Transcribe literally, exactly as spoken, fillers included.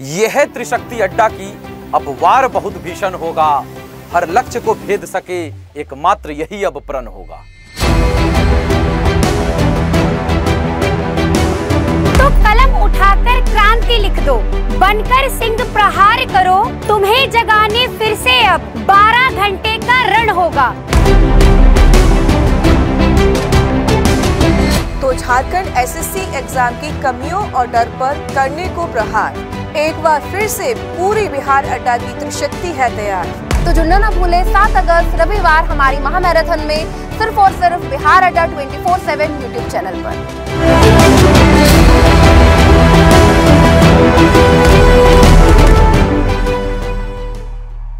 यह त्रिशक्ति अड्डा की अब वार बहुत भीषण होगा। हर लक्ष्य को भेद सके एकमात्र यही अब प्रण होगा। तो कलम उठाकर क्रांति लिख दो, बनकर सिंह प्रहार करो, तुम्हें जगाने फिर से अब बारह घंटे का रण होगा। तो झारखंड एसएससी एग्जाम की कमियों और डर पर करने को प्रहार, एक बार फिर से पूरी बिहार अड्डा की त्रिशक्ति है तैयार। तो जुड़ना ना भूले सात अगस्त रविवार हमारी महामैराथन में सिर्फ और सिर्फ Bihar Adda twenty four seven YouTube channel पर।